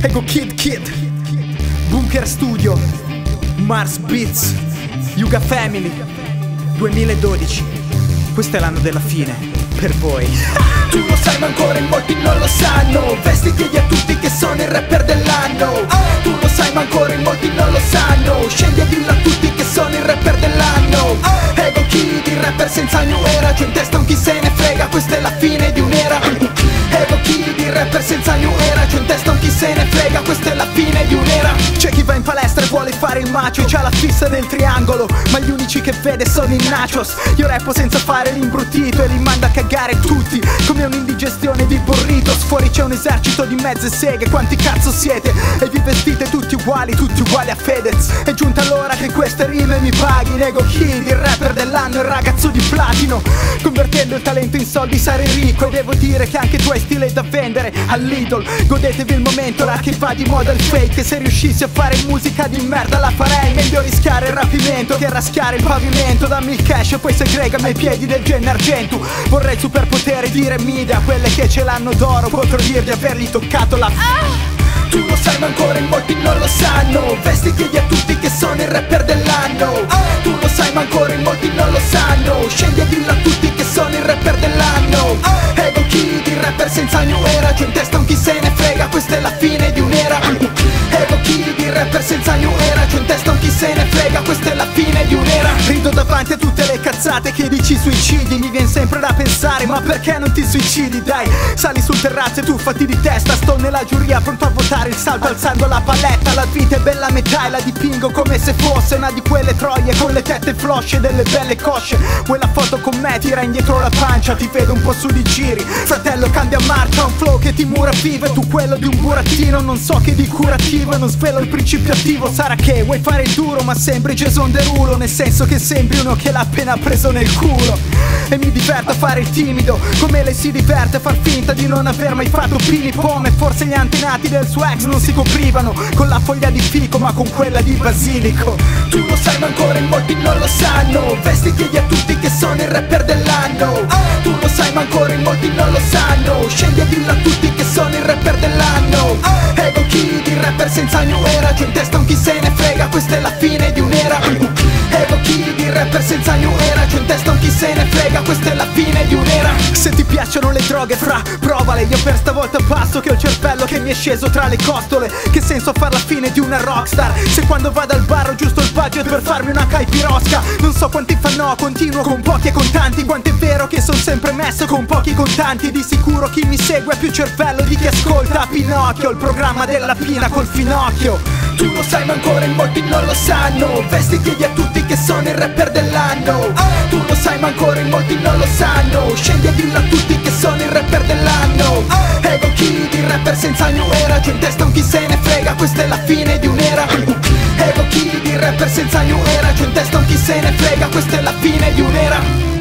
Ego Kid, Bunker Studio, Mars Beats, Yuga Family, 2012. Questo è l'anno della fine, per voi. Tu lo sai ma ancora in molti non lo sanno. Vesti chiedi a tutti che sono il rapper dell'anno. Tu lo sai ma ancora in molti non lo sanno. Scendi e dillo a tutti che sono il rapper dell'anno. Ego Kid, il rapper senza new era. C'ho in testa un chi se ne frega, questa è la fine di un'era. Ego Kid, il rapper senza new era. C'ho in testa un chi se ne frega, questa è la fine di un'era. C'è chi va in palestra e vuole fare il macio e c'ha la fissa del triangolo, ma gli unici che vede sono i nachos. Io rappo senza fare l'imbruttito e li mando a cagare tutti, come un'indigestione di burritos. Fuori c'è un esercito di mezze seghe, quanti cazzo siete? E vi vestite tutti uguali a Fedez. È giunta l'ora che queste rime mi paghi. Ego Kid, il rapper dell'anno, il ragazzo di platino. Convertendo il talento in soldi sarei ricco, e devo dire che anche tu hai stile da vendere all'Idol. Godetevi il momento, ora che va di moda il fake. E se riuscissi a fare musica di merda la farei. Meglio rischiare il rapimento che raschiare il pavimento. Dammi il cash e poi segregami ai piedi del Gennargentu. Vorrei il superpotere dire media a quelle che ce l'hanno d'oro. Potrò dir di avergli toccato la Tu lo sai ma ancora in molti non lo sanno. Vesti chiedi a tutti che sono il rapper dell'anno. Tu lo sai ma ancora in molti non lo sanno. Scendi e dillo a tutti che sono il rapper dell'anno. Ego Kid, il rapper senza new era. C'ho in testa un chi se ne frega, questa è la fine di un'era. Ego Kid, il rapper senza new era. C'ho in testa un chi se ne frega, questa è la fine di un'era. Rido davanti a tutte le cazzate che dici suicidi. Mi viene sempre da pensare, ma perché non ti suicidi? Dai, sali sul terrazzo e tuffati di testa. Sto nella giuria pronto a votare il salto alzando la paletta. La vita è bella a metà e la dipingo come se fosse una di quelle troie con le tette flosce e delle belle cosce. Vuoi la foto con me? Tira indietro la pancia, ti vedo un po' su di giri. Fratello cambia marcia, un flow che ti mura vivo e tu quello di un burattino. Non so che di curativo e non svelo il principio attivo. Sarà che vuoi fare il duro ma sembri Jason Derulo, nel senso che sembri uno che l'ha appena preso nel culo. E mi diverto a fare il timido, come lei si diverte a far finta di non aver mai fatto pini pome. Forse gli antenati del suo ex non si coprivano con la foglia di fico ma con quella di basilico. Tu lo sai ma ancora in molti non lo sanno. Vesti chiedi a tutti che sono il rapper dell'anno. Tu lo sai ma ancora in molti non lo sanno. Scendi e dillo a tutti che sono il rapper dell'anno. Ego Kid, il rapper senza new era. C'ho in testa un chi se ne frega, questa è la fine di un'era. Ego Kid, il rapper senza new era. C'ho in testa un chi se ne frega, questa è la fine di un'era. Se ti piacciono le droghe provale. Io per stavolta passo che ho il cervello che mi è sceso tra le costole. Che senso a far la fine di una rockstar se quando vado al bar ho giusto il budget per farmi una caipirosca. Non so quanti fanno, continuo con pochi e con tanti. Quanto è vero che sono sempre messo con pochi contanti. Di sicuro chi mi segue ha più cervello di chi ascolta Pinocchio, il programma della Pina col finocchio. Tu lo sai ma ancora in molti non lo sanno. Vesti chiedi a tutti che sono il rapper dell'anno. Tu lo sai ma ancora in molti non lo sanno. Scendi e dillo a tutti che sono il rapper dell'anno. Ego Kid, il rapper senza new era. C'ho in testa un chi se ne frega, questa è la fine di un'era. Ego Kid, il rapper senza new era. C'ho in testa un chi se ne frega, questa è la fine di un'era.